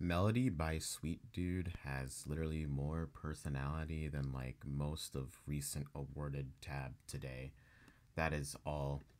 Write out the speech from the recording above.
Melody by Sweet Dude has literally more personality than like most of recent awarded tab today. That is all